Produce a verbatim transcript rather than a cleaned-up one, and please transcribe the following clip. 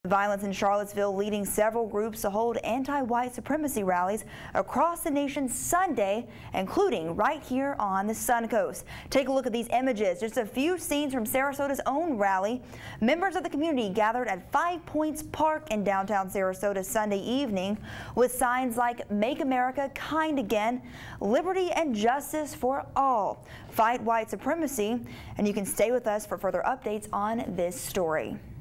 Violence in Charlottesville leading several groups to hold anti-white supremacy rallies across the nation Sunday, including right here on the Suncoast. Take a look at these images. Just a few scenes from Sarasota's own rally. Members of the community gathered at Five Points Park in downtown Sarasota Sunday evening with signs like "Make America Kind Again," "Liberty and Justice for All," "Fight White Supremacy," and you can stay with us for further updates on this story.